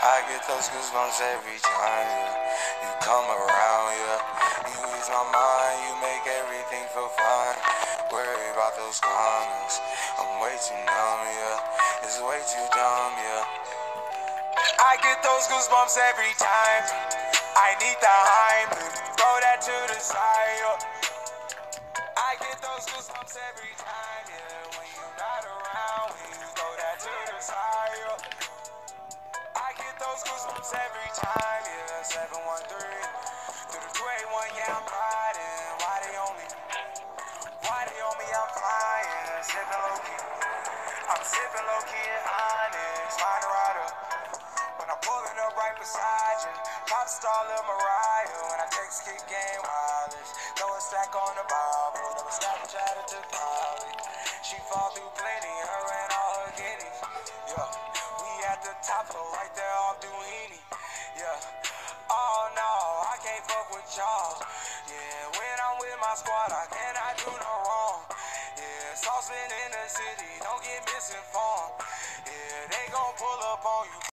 I get those goosebumps every time, you come around, you ease my mind, you make everything feel fine. Worry about those comments, I'm way too numb, it's way too dumb, I get those goosebumps every time, I need the Heimlich, throw that to the side, I get those goosebumps every time, when you're not around, when you throw that to the side, I get those goosebumps every time, 713 through the 281, I'm riding. Why they on me? Why they on me? I'm flying, sipping low key. I'm sipping low key and honest, find a rider. When I'm pulling up right beside you, pop star Lil Mariah. When I take skip game wireless, throw a stack on the Bible. Never Snapchat her to college. She fall through plenty, her and all her guineas. We at the top floor, right there off Duini. Oh no, I can't fuck with y'all. When I'm with my squad, I cannot do no wrong. Saucing in the city, don't get misinformed. They gon' pull up on you.